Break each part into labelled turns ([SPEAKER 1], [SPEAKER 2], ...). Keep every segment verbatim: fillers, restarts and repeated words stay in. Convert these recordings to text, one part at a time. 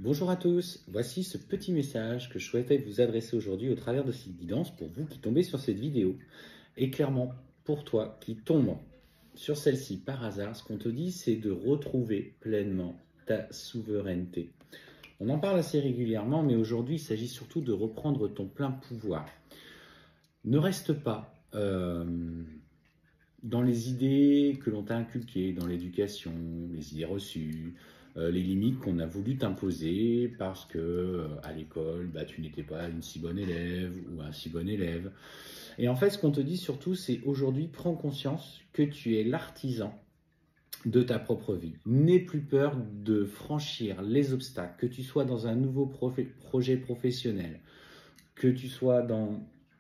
[SPEAKER 1] Bonjour à tous, voici ce petit message que je souhaitais vous adresser aujourd'hui au travers de cette guidance pour vous qui tombez sur cette vidéo. Et clairement, pour toi qui tombe sur celle-ci par hasard, ce qu'on te dit, c'est de retrouver pleinement ta souveraineté. On en parle assez régulièrement, mais aujourd'hui, il s'agit surtout de reprendre ton plein pouvoir. Ne reste pas euh, dans les idées que l'on t'a inculquées, dans l'éducation, les idées reçues, euh, les limites qu'on a voulu t'imposer parce que euh, à l'école, bah, tu n'étais pas une si bonne élève ou un si bon élève. Et en fait, ce qu'on te dit surtout, c'est aujourd'hui, prends conscience que tu es l'artisan de ta propre vie. N'aie plus peur de franchir les obstacles, que tu sois dans un nouveau prof- projet professionnel, que tu sois dans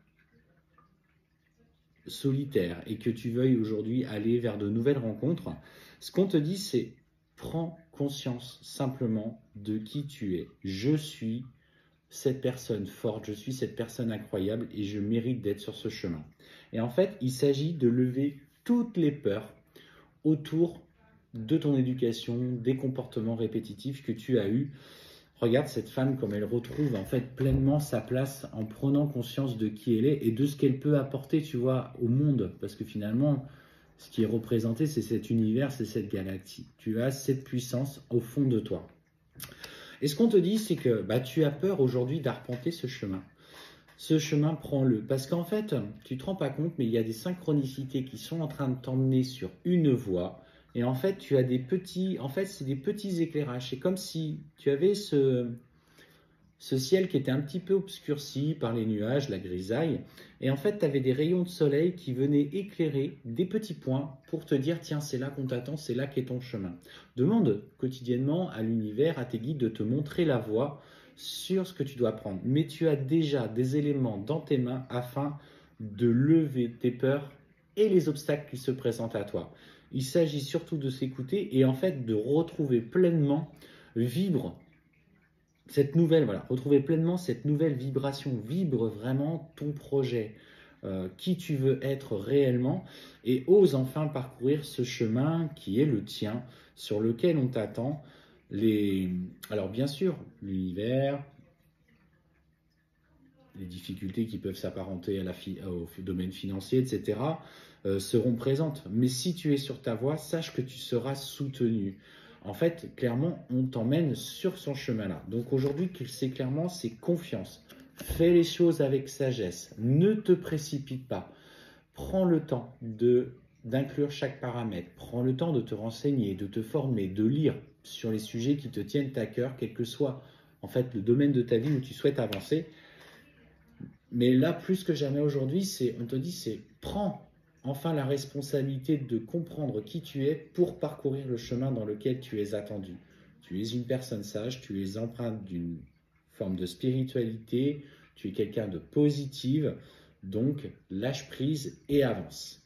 [SPEAKER 1] solitaire et que tu veuilles aujourd'hui aller vers de nouvelles rencontres. Ce qu'on te dit, c'est prends conscience simplement de qui tu es. Je suis cette personne forte, je suis cette personne incroyable et je mérite d'être sur ce chemin. Et en fait, il s'agit de lever toutes les peurs autour de ton éducation, des comportements répétitifs que tu as eus. Regarde cette femme comme elle retrouve en fait pleinement sa place en prenant conscience de qui elle est et de ce qu'elle peut apporter, tu vois, au monde. Parce que finalement, ce qui est représenté, c'est cet univers, c'est cette galaxie. Tu as cette puissance au fond de toi. Et ce qu'on te dit, c'est que bah, tu as peur aujourd'hui d'arpenter ce chemin. Ce chemin, prends-le. Parce qu'en fait, tu ne te rends pas compte, mais il y a des synchronicités qui sont en train de t'emmener sur une voie. Et en fait, tu as des petits, en fait, c'est des petits éclairages. C'est comme si tu avais ce, ce ciel qui était un petit peu obscurci par les nuages, la grisaille. Et en fait, tu avais des rayons de soleil qui venaient éclairer des petits points pour te dire, tiens, c'est là qu'on t'attend, c'est là qu'est ton chemin. Demande quotidiennement à l'univers, à tes guides de te montrer la voie sur ce que tu dois prendre. Mais tu as déjà des éléments dans tes mains afin de lever tes peurs et les obstacles qui se présentent à toi. Il s'agit surtout de s'écouter et en fait de retrouver pleinement, vivre cette nouvelle, voilà, retrouver pleinement cette nouvelle vibration. Vibre vraiment ton projet, euh, qui tu veux être réellement et ose enfin parcourir ce chemin qui est le tien, sur lequel on t'attend. Les... Alors bien sûr, l'univers, les difficultés qui peuvent s'apparenter à la fi- au domaine financier, et cetera, euh, seront présentes. Mais si tu es sur ta voie, sache que tu seras soutenu. En fait, clairement, on t'emmène sur son chemin-là. Donc aujourd'hui, c'est clairement, c'est confiance. Fais les choses avec sagesse. Ne te précipite pas. Prends le temps de d'inclure chaque paramètre. Prends le temps de te renseigner, de te former, de lire sur les sujets qui te tiennent à cœur, quel que soit en fait le domaine de ta vie où tu souhaites avancer. Mais là, plus que jamais aujourd'hui, c'est, on te dit, c'est prends enfin la responsabilité de comprendre qui tu es pour parcourir le chemin dans lequel tu es attendu. Tu es une personne sage, tu es empreinte d'une forme de spiritualité, tu es quelqu'un de positive, donc lâche prise et avance.